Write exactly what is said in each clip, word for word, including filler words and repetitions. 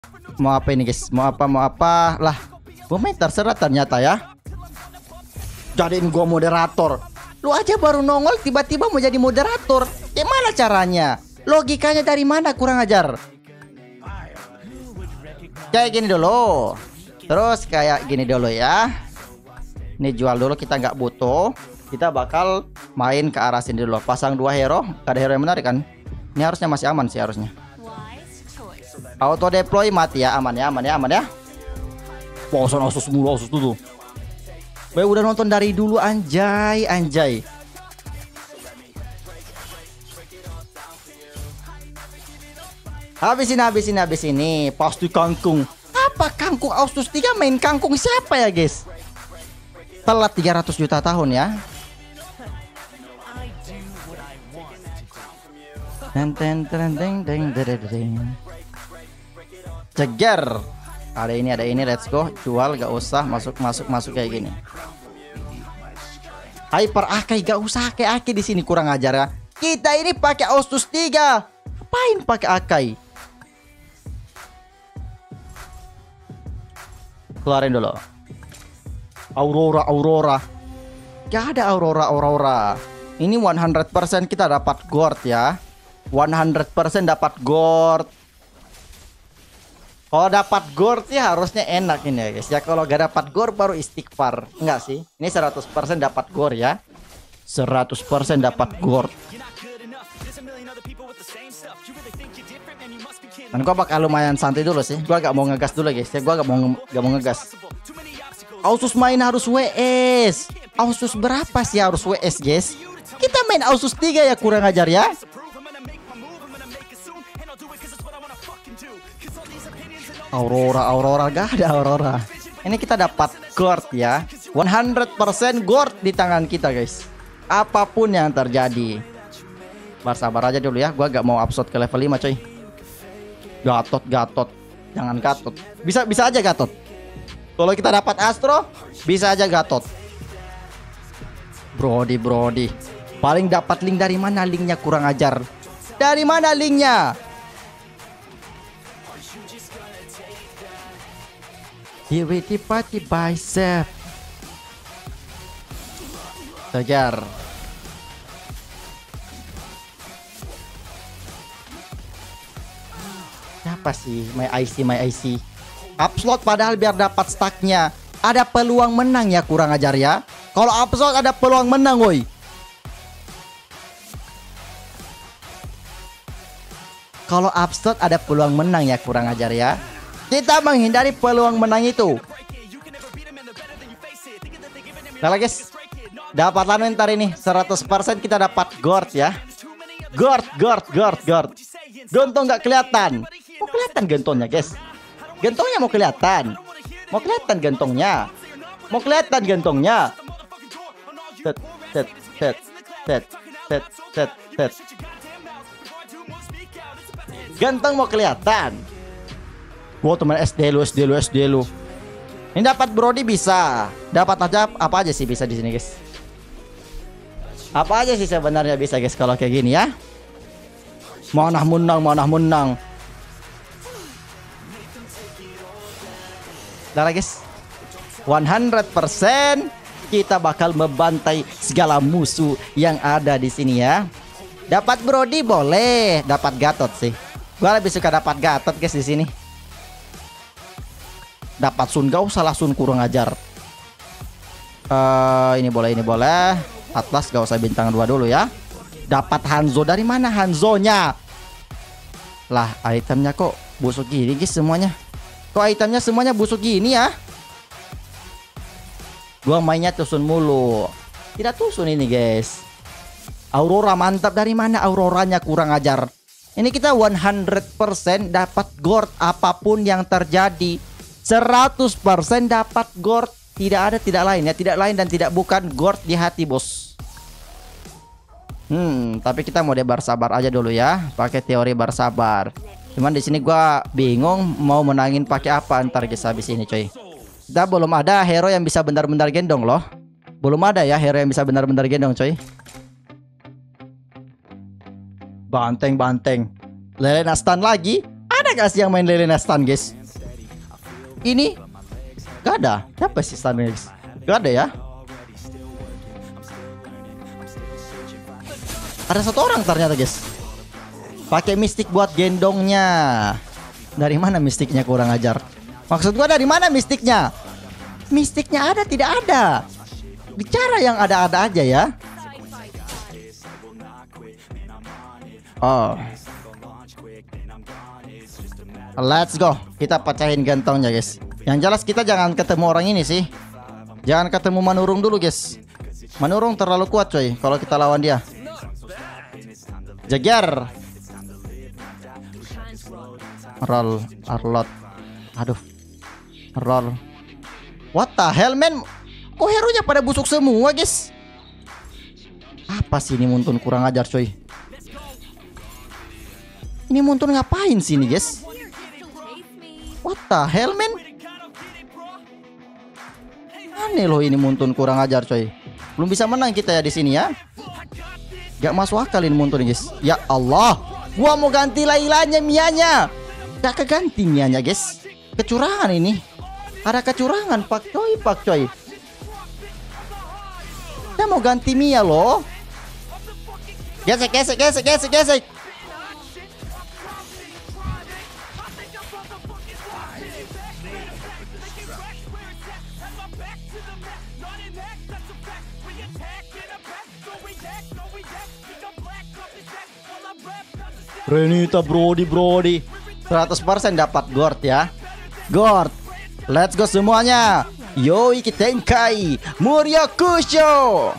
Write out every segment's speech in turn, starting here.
Mau apa ini guys? Mau apa mau apa? Lah, gua main terserah ternyata ya. Jadiin gua moderator. Lu aja baru nongol tiba-tiba mau jadi moderator. Gimana caranya? Logikanya dari mana? Kurang ajar. Kayak gini dulu. Terus kayak gini dulu ya. Ini jual dulu, kita nggak butuh. Kita bakal main ke arah sini dulu. Pasang dua hero. Gak ada hero yang menarik kan? Ini harusnya masih aman sih harusnya. Auto deploy mati ya, aman ya, aman ya, aman ya. Bosan Asus mulu, Asus dulu. Gue udah nonton dari dulu, anjay, anjay. Habis ini, habis ini, habis ini. Pasti kangkung. Apa kangkung Asus tiga main kangkung siapa ya guys? Telat tiga ratus juta tahun ya. Ten ten ten ten ten ten ten. Ceger. Ada ini, ada ini, let's go. Jual, gak usah masuk masuk masuk kayak gini. Hyper Akai gak usah Akai-Akai di sini, kurang ajar ya. Kita ini pakai Asus tiga. Ngapain pakai Akai? Keluarin dulu. Aurora, Aurora. Gak ada Aurora, Aurora. Ini seratus persen kita dapat gold ya. seratus persen dapat gold. Kalau dapat gold ya harusnya enak ini ya guys ya. Kalau gak dapat gold baru istighfar. Enggak sih. Ini seratus persen dapat gold ya. seratus persen dapat gold. Dan gua bakal lumayan santai dulu sih. Gua gak mau ngegas dulu guys ya. Gua gak mau gak mau ngegas. Asus main harus W S. Asus berapa sih harus W S guys? Kita main Asus tiga ya, kurang ajar ya. Aurora, Aurora, gak ada Aurora. Ini kita dapat gold ya. seratus persen gold di tangan kita guys. Apapun yang terjadi. Sabar aja dulu ya. Gua gak mau upload ke level lima coy. Gatot, Gatot. Jangan Gatot. Bisa bisa aja Gatot. Kalau kita dapat Astro, bisa aja Gatot. Brody, Brody. Paling dapat link dari mana? Linknya kurang ajar. Dari mana linknya? Tiba-tiba bicep. Segar. Siapa sih? My I C, my I C. Upslot padahal biar dapat stacknya. Ada peluang menang ya, kurang ajar ya. Kalau upslot ada peluang menang woi. Kalau upslot ada peluang menang ya, kurang ajar ya. Kita menghindari peluang menang itu. Nah guys, dapat lalu ntar ini seratus persen kita dapat gold ya. Gold, gold, gold, gold. Gentong nggak kelihatan. Mau kelihatan gentongnya guys. Gentongnya mau kelihatan. Mau kelihatan gentongnya. Mau kelihatan gentongnya. Set, set, set, set, set, set, set. Ganteng mau kelihatan. Gua teman S D lu, S D lu, S D lu. Ini dapat Brody bisa. Dapat aja apa aja sih bisa di sini guys. Apa aja sih sebenarnya bisa guys kalau kayak gini ya. Manah menang, manah menang. Nah guys, seratus persen kita bakal membantai segala musuh yang ada di sini ya. Dapat Brody boleh, dapat Gatot sih. Gua lebih suka dapat Gatot guys di sini. Dapat Sun, gak usah lah Sun, kurang ajar. Uh, ini boleh, ini boleh. Atlas gak usah bintang dua dulu ya. Dapat Hanzo, dari mana Hanzonya? Lah itemnya kok busuk gini guys semuanya. Kok itemnya semuanya busuk gini ya? Gua mainnya tusun mulu. Tidak tusun ini guys. Aurora mantap, dari mana Auroranya, kurang ajar. Ini kita seratus persen dapat gold apapun yang terjadi. seratus persen dapat gold. Tidak ada tidak lain ya, tidak lain dan tidak bukan gold di hati bos. Hmm, tapi kita mau debar sabar aja dulu ya, pakai teori bersabar. Cuman di sini gua bingung mau menangin pakai apa ntar guys habis ini coy. Kita belum ada hero yang bisa benar-benar gendong loh. Belum ada ya hero yang bisa benar-benar gendong coy. Banteng, banteng. Lelena stun lagi. Ada Ada gak sih yang main Lelena stun guys? Ini gak ada. Siapa sih stun guys? Gak ada ya. Ada satu orang ternyata guys. Pakai mistik buat gendongnya. Dari mana mistiknya kurang ajar? Maksud gua dari mana mistiknya? Mistiknya ada tidak ada. Bicara yang ada-ada aja ya. Oh. Let's go. Kita pecahin gantongnya guys. Yang jelas kita jangan ketemu orang ini sih. Jangan ketemu Manurung dulu guys. Manurung terlalu kuat coy kalau kita lawan dia. Jagar. Roll Arlot. Aduh. Roll. What the hell man? Kok hero-nya pada busuk semua guys? Apa sih ini Muntun kurang ajar coy. Ini Muntun ngapain sih ini guys? What the hell man? Aneh loh ini Muntun kurang ajar coy. Belum bisa menang kita ya di sini ya. Gak masuk akal ini Muntun guys. Ya Allah, gua mau ganti Lailanya, Mianya. Gak keganti Mianya guys. Kecurangan ini. Ada kecurangan pak coy, pak coy. Saya mau ganti Mia loh. Gesek, gesek, gesek, gesek, gesek. Renita Brody Brody seratus persen dapat Gord ya. Gord. Let's go semuanya. Yoi Tenkai Muryakusho.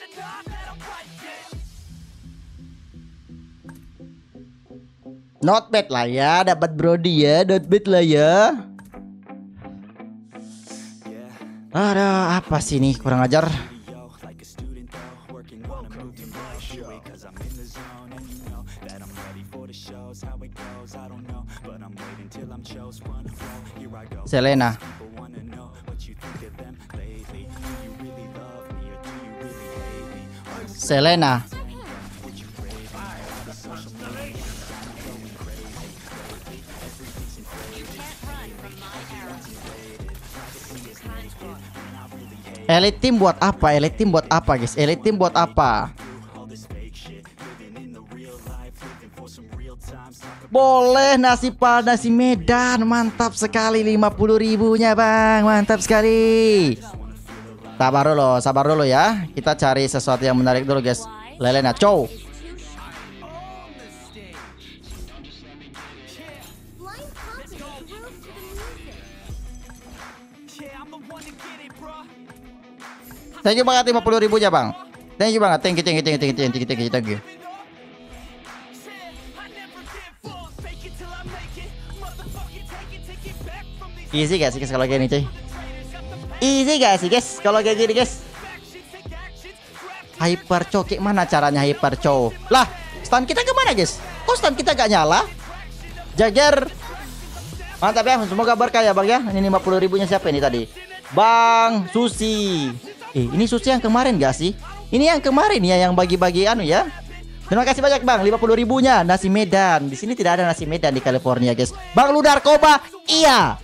Not bad lah ya, dapat Brody ya, not bad lah ya. Ada apa sih nih kurang ajar? Selena. Selena. Elite team buat apa? Elite team buat apa guys? Elite team buat apa? Boleh nasi padang nasi Medan. Mantap sekali lima puluh ribunya bang. Mantap sekali. Sabar dulu, sabar dulu ya. Kita cari sesuatu yang menarik dulu guys. Lelena Chow. Thank you banget lima puluh ribunya bang. Thank you banget. Thank you, thank you, thank you, thank you, thank you, thank you, thank you. Easy gak sih guys kalau kayak gini cuy? Easy gak sih guys kalau kayak gini guys? Hyper Chow, kayak mana caranya Hyper Chow? Lah, stun kita kemana guys? Kok stun kita gak nyala? Jager. Mantap ya, semoga berkah ya bang ya. Ini lima puluh ribunya siapa ini tadi? Bang Susi. Eh, ini Susi yang kemarin gak sih? Ini yang kemarin ya, yang bagi-bagi anu ya. Terima kasih banyak bang, lima puluh ribunya. Nasi Medan. Di sini tidak ada nasi Medan di California guys. Bang Ludar Koba, iya.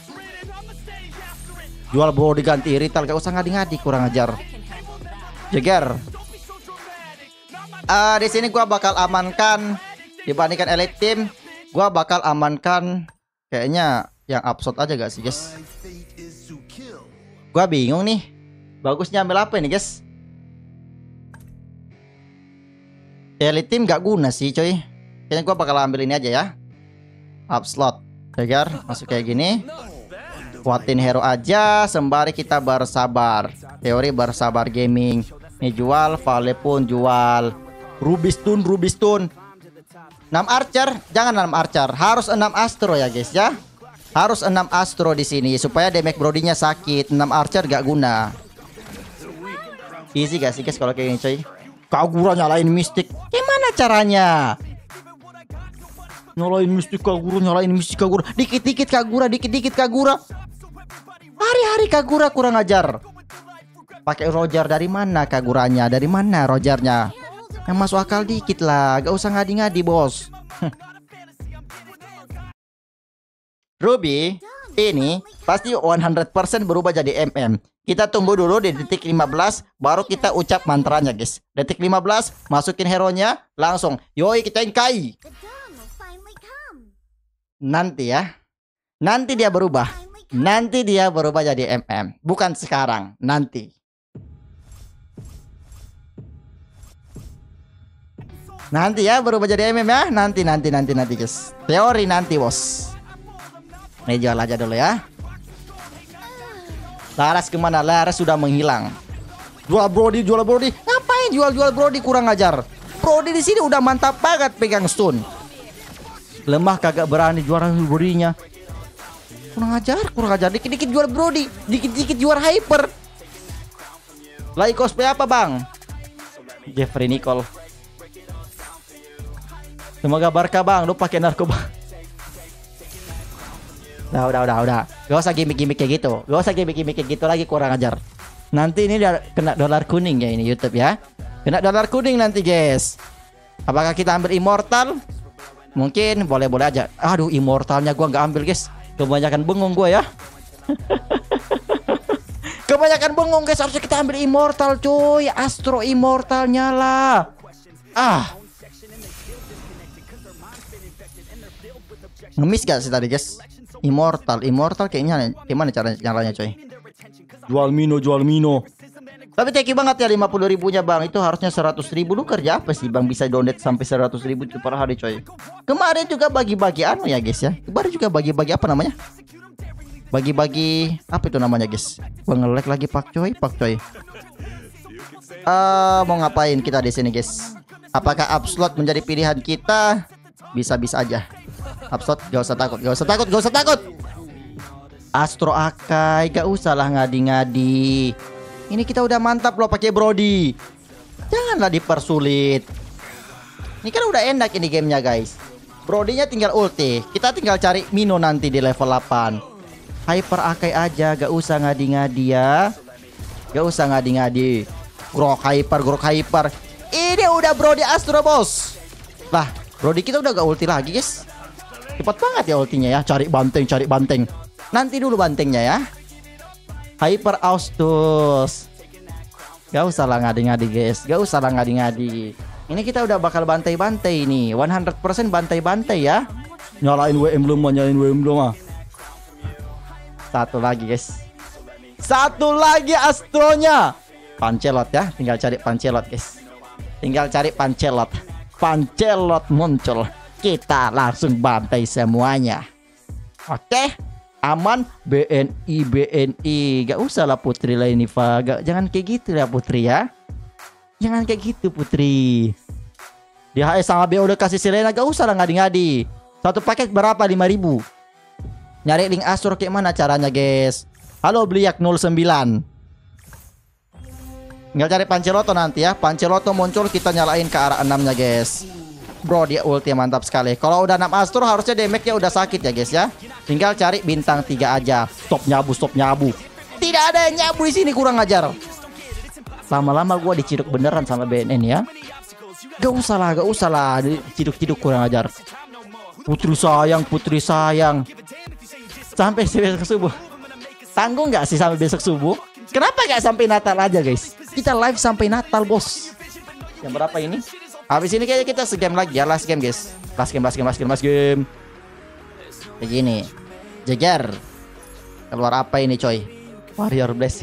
Jual bro diganti retail, gak usah ngadi-ngadi, kurang ajar. Jeger. Uh, di sini gua bakal amankan dibandingkan Elite Team. Gua bakal amankan kayaknya yang upshot aja gak sih guys? Gua bingung nih. Bagusnya ambil apa ini guys? Elite Team gak guna sih coy. Kayaknya gua bakal ambil ini aja ya. Upslot. Jeger, masuk kayak gini. Kuatin hero aja sembari kita bersabar. Teori bersabar gaming. Nih jual, Vale pun jual. Rubistun, Rubistun. enam Archer, jangan enam Archer. Harus enam Astro ya guys ya. Harus enam Astro di sini supaya damage brodinya sakit. enam Archer gak guna. Easy gak sih guys kalau kayak gini coy? Kagura nyalain mistik. Gimana caranya? Nyalain mistik Kagura, nyalain mistik Kagura. Dikit-dikit Kagura, dikit-dikit Kagura. Hari-hari Kagura kurang ajar. Pakai Roger dari mana Kaguranya? Dari mana Rogernya? Yang masuk akal dikit lah. Gak usah ngadi-ngadi bos. Ruby ini pasti seratus persen berubah jadi M M. Kita tunggu dulu di detik lima belas baru kita ucap mantranya guys. Detik lima belas masukin hero-nya langsung. Yoi kita ingkai. Nanti ya. Nanti dia berubah. Nanti dia berubah jadi M M. Bukan sekarang, nanti. Nanti ya berubah jadi M M ya. Nanti nanti nanti nanti guys. Teori nanti bos. Ini jual aja dulu ya. Laras kemana? Laras sudah menghilang. Jual Brody, jual Brody. Ngapain jual-jual Brody, kurang ajar. Brody di sini udah mantap banget pegang stun. Lemah kagak berani juara Brody-nya. Kurang ajar, kurang ajar. Dikit-dikit jual Brody, dikit-dikit jual Hyper. Lagi cosplay apa bang? Jeffrey Nicole. Semoga Barca bang, lu pakai narkoba. Udah, udah, udah, udah. Gak usah gimmick-gimmick kayak gitu. Gak usah gimmick-gimmick kayak gitu lagi, kurang ajar. Nanti ini dia kena dolar kuning ya ini YouTube ya. Kena dolar kuning nanti guys. Apakah kita ambil immortal? Mungkin boleh-boleh aja. Aduh, immortalnya gua nggak ambil guys. Kebanyakan bengong gua ya. Kebanyakan bengong guys. Harusnya kita ambil immortal cuy. Astro immortal nyala. Ah. Ngemis gak sih tadi guys? Immortal, immortal kayaknya gimana cara nyalanya coy? Jual Mino, jual Mino. Tapi thank you banget ya lima puluh ribunya bang. Itu harusnya seratus ribu. Lu kerja apa sih bang bisa donate sampai seratus ribu per hari coy? Kemarin juga bagi-bagi anu ya guys ya. Kemarin juga bagi-bagi apa namanya? Bagi-bagi apa itu namanya guys? Gua nge-lag lagi pak coy, pak coy. Uh, mau ngapain kita di sini guys? Apakah upslot menjadi pilihan kita? Bisa-bisa aja. Upslot gak usah takut, gak usah takut, gak usah takut. Astro Akai, gak usah lah ngadi-ngadi. Ini kita udah mantap loh pakai Brody. Janganlah dipersulit. Ini kan udah enak ini gamenya guys. Brody-nya tinggal ulti. Kita tinggal cari Mino nanti di level delapan. Hyper Akai aja, gak usah ngadi-ngadi ya. Gak usah ngadi-ngadi. Grok Hyper, Grok Hyper. Ini udah Brody Astro bos. Lah, Brody kita udah gak ulti lagi guys. Cepat banget ya ultinya ya. Cari banteng, cari banteng. Nanti dulu bantengnya ya. Hyper Austus. Gak usah lah ngadi-ngadi guys. Gak usah lah ngadi-ngadi. Ini kita udah bakal bantai-bantai nih. seratus persen bantai-bantai ya. Nyalain W M belum, nyalain W M belum ah. Satu lagi guys. Satu lagi Astronya. Pancelot ya. Tinggal cari Pancelot guys. Tinggal cari Pancelot. Pancelot muncul. Kita langsung bantai semuanya. Oke, aman. B N I, B N I. Gak usah lah Putri lah ini Pak. Gak, jangan kayak gitu ya Putri ya. Jangan kayak gitu Putri. Di H S sama B O udah kasih Selena. Gak usah lah ngadi-ngadi. Satu paket berapa? lima ribu. Nyari link Astro kayak mana caranya guys? Halo Bliak nol sembilan. Tinggal cari Panceloto nanti ya. Panceloto muncul, kita nyalain ke arah enam-nya guys. Bro dia ulti mantap sekali. Kalau udah enam Astro harusnya damage-nya udah sakit ya guys ya. Tinggal cari bintang tiga aja. Stop nyabu, stop nyabu. Tidak ada yang nyabu di sini, kurang ajar. Lama-lama gua diciduk beneran sama B N N ya. Gak usah lah, gak usah lah diciduk-ciduk, kurang ajar. Putri sayang, putri sayang. Sampai besok subuh. Tanggung nggak sih sampai besok subuh? Kenapa gak sampai Natal aja guys? Kita live sampai Natal bos. Yang berapa ini? Habis ini kayaknya kita segame lagi ya. Last game guys. Last game, last game, last game, last game. Begini. Jeger. Keluar apa ini coy? Warrior Blast.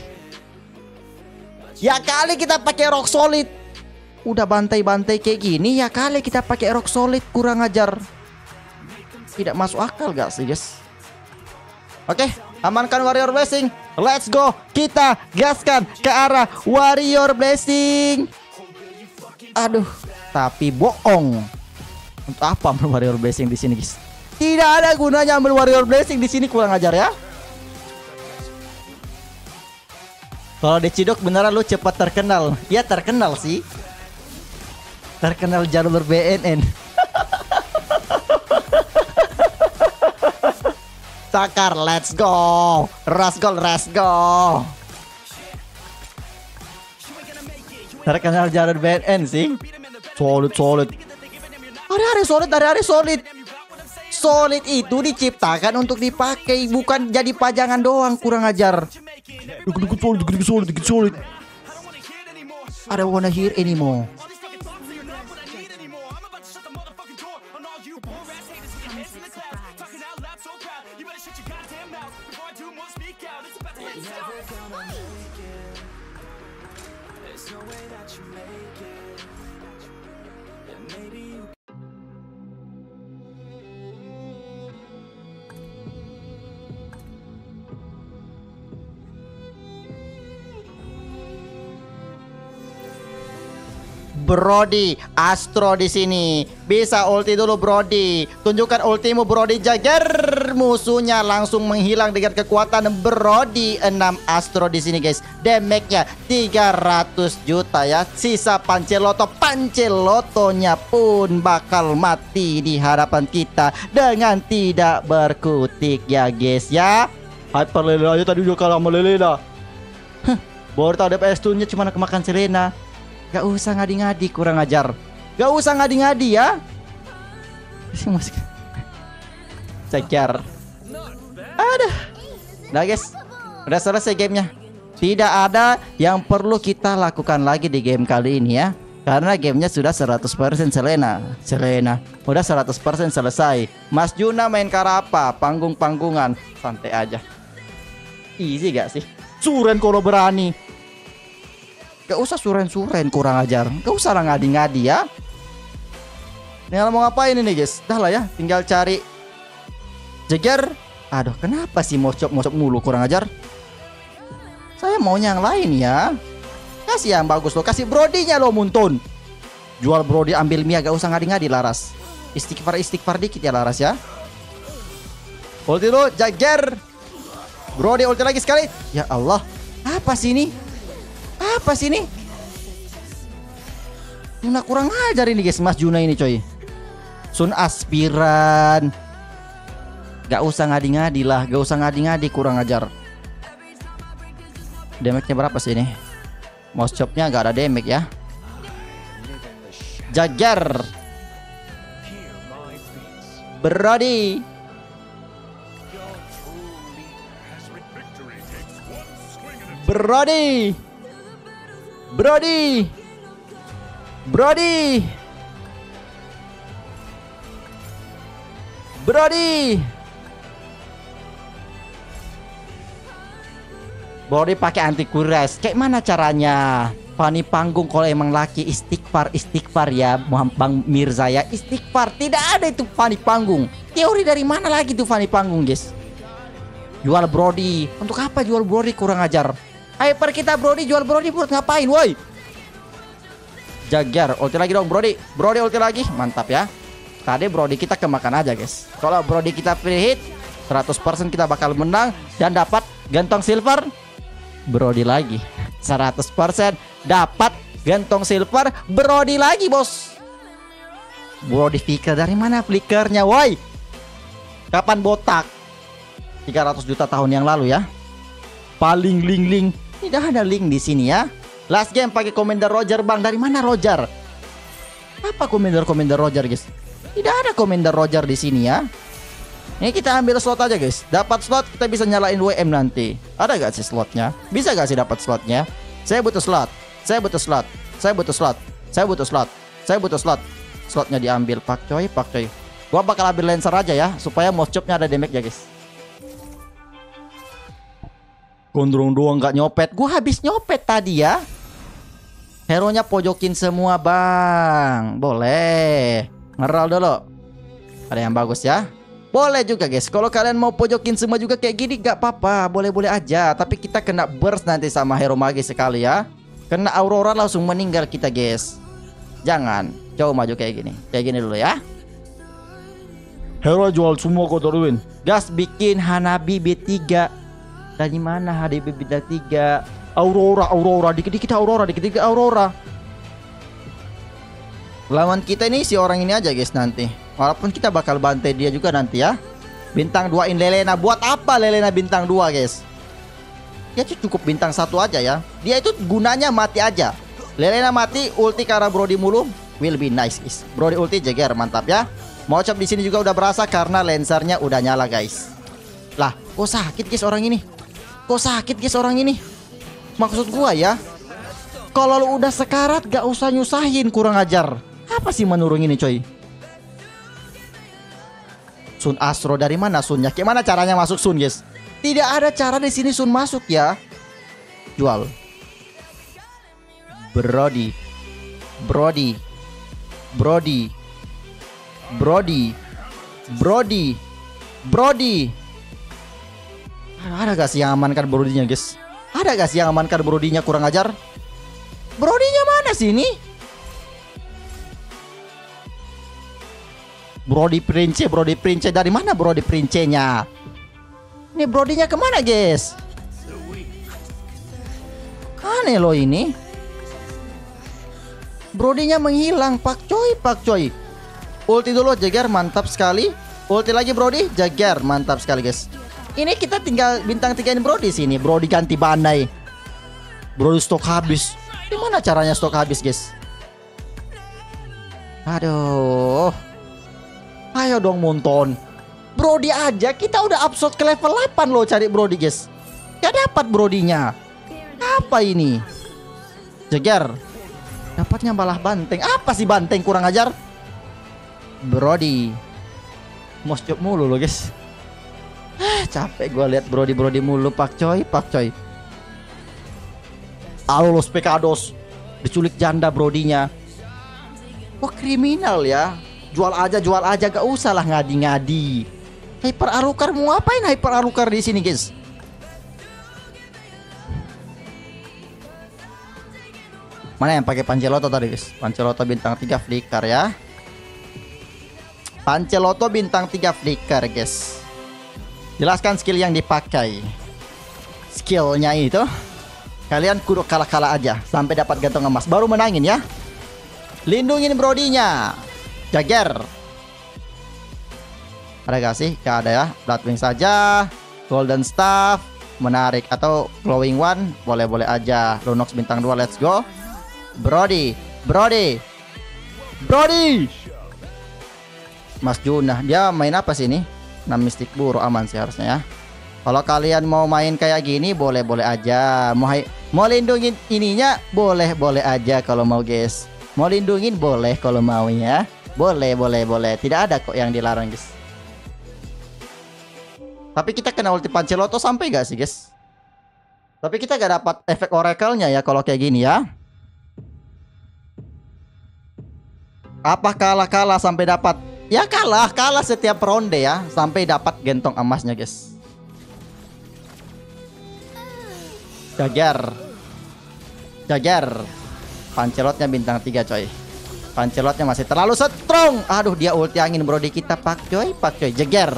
Ya kali kita pakai Rock Solid. Udah bantai-bantai kayak gini, ya kali kita pakai Rock Solid, kurang ajar. Tidak masuk akal gak sih guys? Oke, amankan Warrior Blessing. Let's go. Kita gaskan ke arah Warrior Blessing. Aduh, tapi bohong. Untuk apa ambil Warrior Blessing di sini guys? Tidak ada gunanya ambil Warrior Blessing di sini, kurang ajar ya. Kalau diciduk beneran lu cepat terkenal. Ya terkenal sih. Terkenal jalur B N N. Sakar, let's go. Rasgol, let's go. Terkenal jalur B N N sih. Solid, solid. Hari-hari solid, hari-hari solid. Solid itu diciptakan untuk dipakai, bukan jadi pajangan doang. Kurang ajar. Dikit-dikit solid, dikit-dikit solid, dikit solid. I don't wanna hear anymore. Brody, Astro di sini. Bisa ulti dulu Brody. Tunjukkan ultimu Brody. Jagger. Musuhnya langsung menghilang dengan kekuatan Brody. enam Astro di sini guys. Damage-nya tiga ratus juta ya. Sisa Panceloto. Pancelotonya pun bakal mati di hadapan kita dengan tidak berkutik ya guys ya. Hyper Lele aja tadi udah kalah sama Lelena. Huh, baru tahu D P S tunya cuma kemakan Selena. Gak usah ngadi-ngadi, kurang ajar. Gak usah ngadi-ngadi ya. Ceker. Aduh. Udah guys, udah selesai gamenya. Tidak ada yang perlu kita lakukan lagi di game kali ini ya. Karena gamenya sudah seratus persen Selena. Selena udah seratus persen selesai. Mas Juna main karapa, panggung-panggungan. Santai aja. Easy gak sih? Suren kalau berani. Gak usah suren-suren, kurang ajar. Gak usah lah ngadi-ngadi ya. Tinggal mau ngapain ini guys? Dah lah ya, tinggal cari Jagger. Aduh, kenapa sih mocop-mocop mulu, kurang ajar. Saya maunya yang lain ya. Kasih yang bagus lo, kasih Brody-nya lo Muntun. Jual Brody, ambil Mia, gak usah ngadi-ngadi Laras. Istighfar-istighfar dikit ya Laras ya. Ulti lo, Jagger. Brody ulti lagi sekali. Ya Allah, apa sih ini? Apa sih ini? Juna kurang ajar ini guys, Mas Juna ini coy. Sun aspiran. Gak usah ngadi-ngadi lah, gak usah ngadi-ngadi, kurang ajar. Damage-nya berapa sih ini? Mouse chop-nya gak ada damage ya. Jagger. Brody. Brody. Brody. Brody. Brody. Brody pakai anti kuras. Kayak mana caranya? Fani panggung kalau emang laki istighfar istighfar ya Bang Mirza ya. Istighfar, tidak ada itu Fani panggung. Teori dari mana lagi tuh Fani panggung guys? Jual Brody. Untuk apa jual Brody, kurang ajar. Hyper kita Brody, jual Brody buat ngapain woi? Jagger, ulti lagi dong Brody. Brody ulti lagi, mantap ya. Tadi Brody kita kemakan aja guys. Kalau Brody kita free hit, seratus persen kita bakal menang dan dapat gantong silver. Brody lagi seratus persen dapat gantong silver. Brody lagi bos. Brody flicker, dari mana flickernya woi? Kapan botak? tiga ratus juta tahun yang lalu ya. Paling ling-ling. Tidak ada link di sini ya. Last game pakai Commander Roger bang. Dari mana Roger? Apa Commander-Commander Roger guys? Tidak ada Commander Roger di sini ya. Ini kita ambil slot aja guys. Dapat slot kita bisa nyalain W M nanti. Ada gak sih slotnya? Bisa gak sih dapat slotnya? Saya butuh slot. Saya butuh slot. Saya butuh slot. Saya butuh slot. Saya butuh slot. Slotnya diambil pak coy, pak coy. Gua bakal ambil Lancer aja ya, supaya mouse chop-nya ada damage ya guys. Gondrong doang gak nyopet. Gue habis nyopet tadi ya. Hero-nya pojokin semua bang. Boleh. Ngeral dulu. Ada yang bagus ya. Boleh juga guys. Kalau kalian mau pojokin semua juga kayak gini gak apa-apa. Boleh-boleh aja. Tapi kita kena burst nanti sama hero magis sekali ya. Kena Aurora langsung meninggal kita guys. Jangan. Coba maju kayak gini. Kayak gini dulu ya. Hero jual semua kok Darwin. Gas bikin Hanabi B tiga. Dari mana H D B bintang tiga? Aurora, Aurora, dikit-dikit Aurora, dikit-dikit Aurora. Lawan kita ini si orang ini aja guys nanti. Walaupun kita bakal bantai dia juga nanti ya. Bintang dua in Lelena. Buat apa Lelena bintang dua guys? Ya cukup bintang satu aja ya. Dia itu gunanya mati aja. Lelena mati, ulti karena Brody mulu. Will be nice guys. Brody ulti Jagger, mantap ya. Mau chop di sini juga udah berasa karena lancernya udah nyala guys. Lah, kok sakit guys orang ini? Kok sakit guys orang ini? Maksud gua ya, kalau lu udah sekarat gak usah nyusahin, kurang ajar. Apa sih menurung ini coy? Sun Astro dari mana Sunnya? Gimana caranya masuk Sun guys? Tidak ada cara di sini Sun masuk ya. Jual. Brody. Brody. Brody. Brody. Brody. Brody. Ada gak sih yang amankan Brodinya guys? Ada gak sih yang amankan Brodinya, kurang ajar? Brodinya mana sih ini? Brody Prince, Brody Prince dari mana Brody Prince-nya? Ini Brodinya kemana guys? Aneh loh ini. Brodinya menghilang, pak coy, pak coy. Ulti dulu Jagger, mantap sekali. Ulti lagi Brody, Jagger, mantap sekali guys. Ini kita tinggal bintang tigain Brody sini. Brody ganti bandai. Brody stok habis. Gimana caranya stok habis guys? Aduh. Ayo dong Monton. Brody aja kita udah upload ke level delapan loh cari Brody guys. Gak dapat Brodinya. Apa ini? Jagger. Dapatnya malah banteng. Apa sih banteng, kurang ajar? Brody. Most job mulu loh guys. Ah, capek gue lihat Brody Brody mulu, pak coy, pak coy. Halo Los Pecados. Diculik janda Brodinya. Wah kriminal ya. Jual aja, jual aja, gak usah lah ngadi-ngadi. Hyper Alucard mau ngapain Hyper Alucard di sini guys? Mana yang pakai Panceloto tadi guys? Panceloto bintang tiga flicker ya. Panceloto bintang tiga flicker guys. Jelaskan skill yang dipakai. Skillnya itu kalian kudu kalah-kalah aja sampai dapat gantong emas baru menangin ya. Lindungin Brodinya. Jagger. Ada gak sih? Gak ada ya. Bloodwing saja. Golden Staff. Menarik. Atau Glowing One. Boleh-boleh aja. Lunox bintang dua. Let's go. Brody. Brody. Brody. Mas Junah. Dia main apa sih ini? enam mistik buru aman sih harusnya ya. Kalau kalian mau main kayak gini boleh-boleh aja. Mau mau lindungin ininya boleh-boleh aja kalau mau guys. Mau lindungin boleh kalau mau ya. Boleh, boleh, boleh. Tidak ada kok yang dilarang guys. Tapi kita kena ulti Panceloto sampai gak sih guys? Tapi kita gak dapat efek oracle-nya ya kalau kayak gini ya. Apa kalah-kalah sampai dapat? Ya kalah, kalah setiap ronde ya sampai dapat gentong emasnya guys. Jagger. Jagger. Pancelotnya bintang tiga coy. Pancelotnya masih terlalu strong. Aduh dia ulti angin Brody kita pak coy, pak coy. Jagger.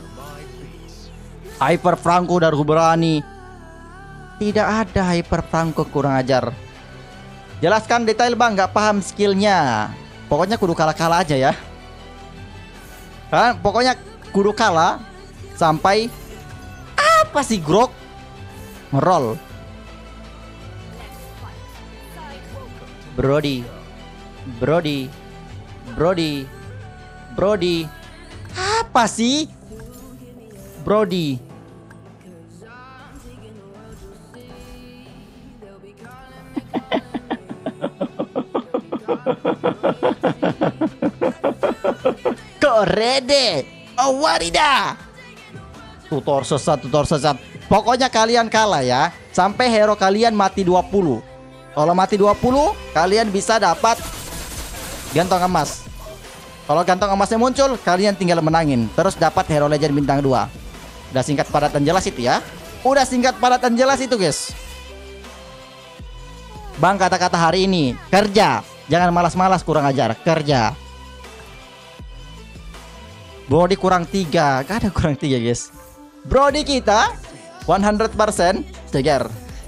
Hyper Franco dari berani. Tidak ada Hyper Franco, kurang ajar. Jelaskan detail bang, nggak paham skillnya. Pokoknya kudu kalah-kalah aja ya. Kan pokoknya kudu kalah sampai apa sih Grok ngerol. Brody. Brody. Brody. Brody. Apa sih? Brody. Korede. Awarida. Tutor sesat, tutor sesat. Pokoknya kalian kalah ya sampai hero kalian mati dua puluh. Kalau mati dua puluh, kalian bisa dapat gantong emas. Kalau gantong emasnya muncul, kalian tinggal menangin. Terus dapat hero legend bintang dua. Udah singkat padat dan jelas itu ya. Udah singkat padat dan jelas itu guys. Bang kata-kata hari ini, kerja. Jangan malas-malas, kurang ajar, kerja. Brody kurang tiga. Gak ada kurang tiga guys. Brody kita seratus persen Jagger.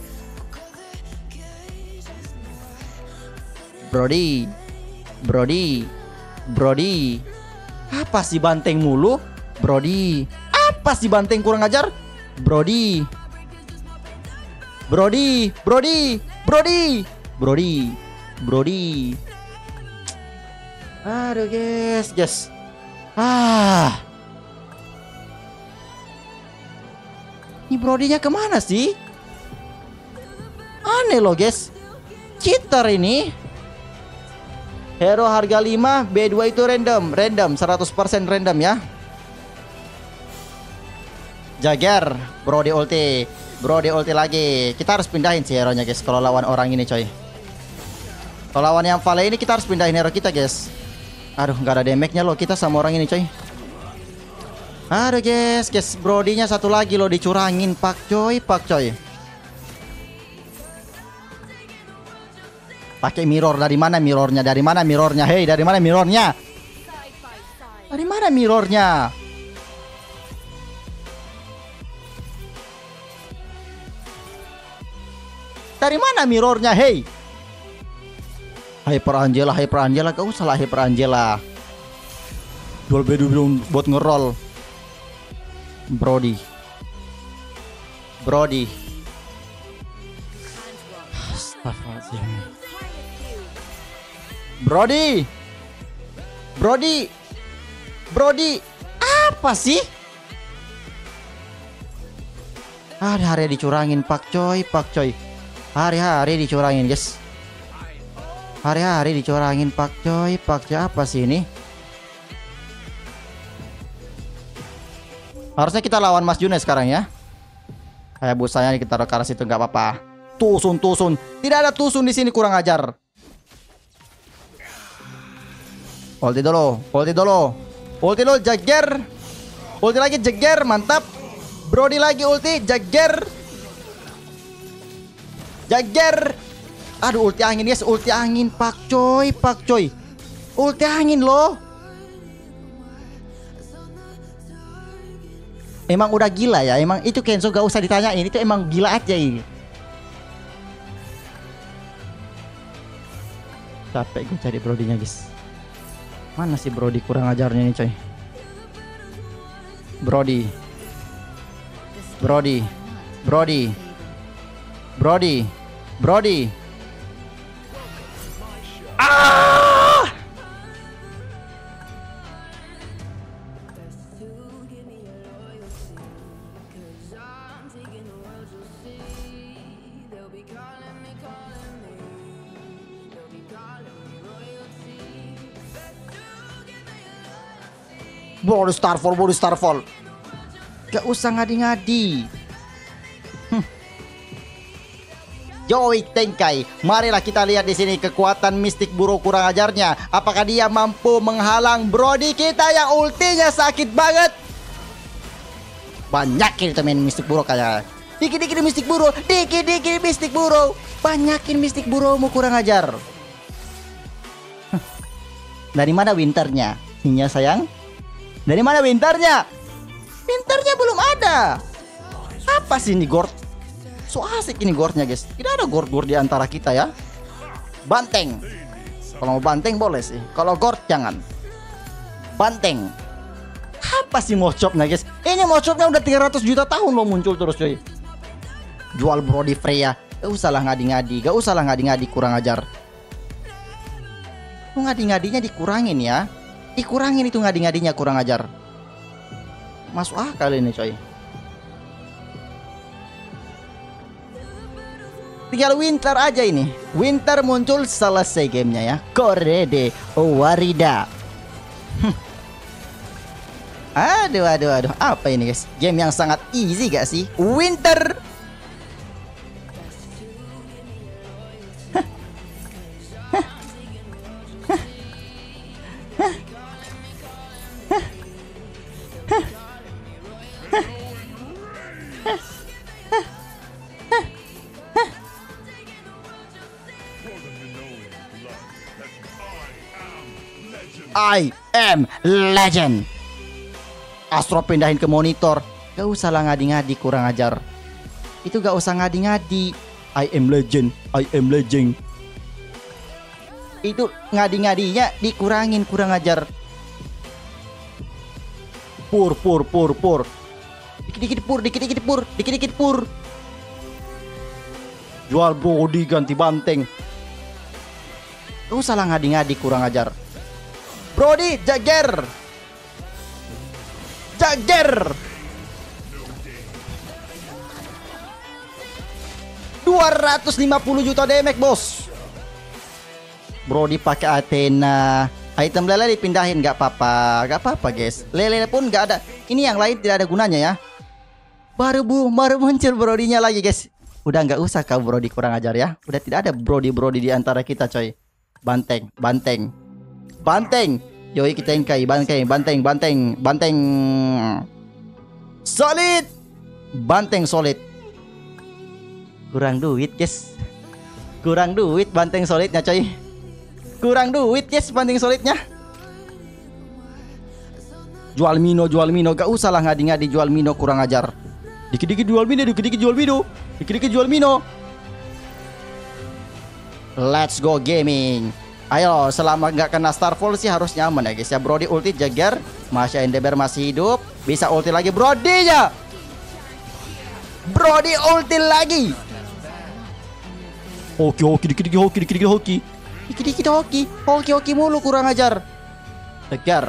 Brody. Brody. Brody. Apa sih banteng mulu? Brody. Apa sih banteng kurang ajar? Brody. Brody. Brody. Brody. Brody. Brody. Aduh guys, guys. Ah. Ini Brodinya kemana sih? Aneh loh guys. Cheater ini. Hero harga lima, B dua itu random. Random, seratus persen random ya. Jagger, Brody ulti. Brody ulti lagi. Kita harus pindahin sih hero nya guys. Kalau lawan orang ini coy. Kalau lawan yang Vale ini kita harus pindahin hero kita guys. Aduh, nggak ada damage nya loh kita sama orang ini coy. Aduh guys, guys, Brodinya satu lagi loh dicurangin pak coy, pak coy. Pakai mirror, dari mana mirrornya? Dari mana mirrornya? Hei, dari mana mirrornya? Dari mana mirrornya? Dari mana mirrornya? Hei. Hyper Angela, Hyper Angela, gak usah lah Hyper Angela. Dual bedu buat ngeroll. Brody, Brody, Brody, Brody, Brody, apa sih? Hari-hari dicurangin pak coy, pak coy. Hari-hari dicurangin guys. Hari-hari dicurangin pak coy, pak coy, apa sih ini? Harusnya kita lawan Mas Junes sekarang ya. Kayak busanya kita taruh ke arah situ nggak apa-apa. Tusun, tusun. Tidak ada tusun di sini, kurang ajar. Ulti dulu, ulti dulu. Ulti dulu, Jagger. Ulti lagi, Jagger, mantap. Brody lagi ulti, Jagger. Jagger. Aduh, ulti angin guys, ulti angin pak coy, pak coy. Ulti angin loh. Emang udah gila ya, emang itu Kenzo gak usah ditanyain, itu emang gila aja ini. Capek gue cari Brodinya guys. Mana sih Brody kurang ajarnya nih coy. Brody, Brody, Brody, Brody, Brody. Ah! Body Starfall, body Starfall. Gak usah ngadi-ngadi. Hm. Joey Tenkai, marilah kita lihat di sini kekuatan mistik buru kurang ajarnya. Apakah dia mampu menghalang Brody kita yang ultinya sakit banget? Banyakin itu main mistik buru kayak. Dikit-dikit mistik buru, dikit-dikit mistik buru. Banyakin mistik buru mau kurang ajar. Hm. Dari mana winternya? Hinya sayang. Dari mana winternya? Winternya belum ada. Apa sih ini Gord? So asik ini Gordnya guys. Tidak ada Gord-Gord di antara kita ya. Banteng. Kalau mau banteng boleh sih. Kalau Gord jangan. Banteng. Apa sih Mochopnya guys? Ini Mochopnya udah tiga ratus juta tahun loh muncul terus coy. Jual Brody Freya. Gak usah lah ngadi-ngadi. Gak usah lah ngadi-ngadi, kurang ajar. Lu ngadi-ngadinya dikurangin ya. Dikurangin itu ngadi-ngadinya, kurang ajar. Masuk akal ini coy. Tinggal Winter aja ini. Winter muncul selesai gamenya ya. Korede Warida. Aduh aduh aduh. Apa ini guys? Game yang sangat easy gak sih? Winter. I am legend. Astro pindahin ke monitor. Gak usah lah ngadi-ngadi, kurang ajar. Itu gak usah ngadi-ngadi. I am legend, I am legend. Itu ngadi-ngadinya dikurangin, kurang ajar. Pur, pur, pur, pur. Dikit-dikit pur, dikit-dikit pur, dikit-dikit pur. Jual Brody ganti banteng. Gak usah lah ngadi-ngadi, kurang ajar. Brody, Jagger. Jagger dua ratus lima puluh juta damage bos. Brody pakai Athena. Item lele dipindahin nggak apa-apa, nggak apa-apa guys. Lele pun nggak ada. Ini yang lain tidak ada gunanya ya. Baru bu, baru muncul Brodinya lagi guys. Udah nggak usah kau Brody kurang ajar ya. Udah tidak ada Brody Brody di antara kita coy. Banteng, banteng, banteng. Yoi kita ingkai, banteng, banteng, banteng, banteng. Solid, banteng solid. Kurang duit guys. Kurang duit banteng solidnya coy. Kurang duit guys banteng solidnya. Jual Mino, jual Mino. Gak usah lah ngadi-ngadi jual Mino kurang ajar. Dikit-dikit jual Mino, dikit-dikit jual Mino. Dikit-dikit jual Mino. Let's go gaming. Ayo selama nggak kena Starfall sih harusnya aman ya guys ya. Brody ulti Jagger. Masya Endeavor masih hidup. Bisa ulti lagi Brody-nya. Brody ulti lagi. Hoki hoki dikit-dikit hoki dikit-dikit hoki. Dikit-dikit hoki. Hoki hoki mulu kurang ajar. Jagger.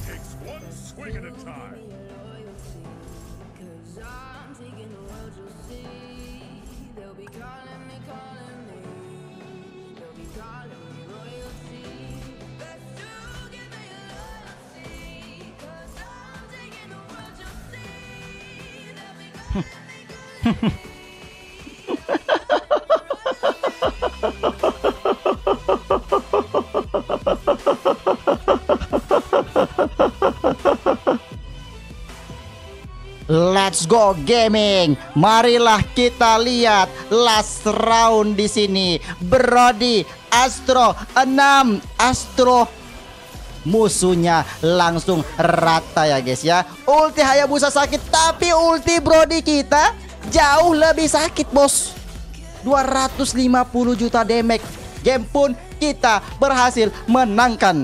Let's go gaming. Marilah kita lihat last round di sini. Brody Astro enam. Astro musuhnya langsung rata ya guys ya. Ulti Hayabusa sakit, tapi ulti Brody kita jauh lebih sakit bos. dua ratus lima puluh juta damage. Game pun kita berhasil menangkan.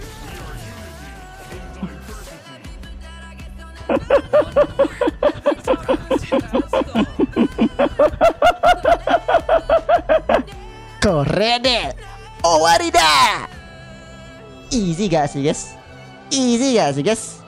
Korede Owarida. Easy gak sih guys? Easy gak sih guys?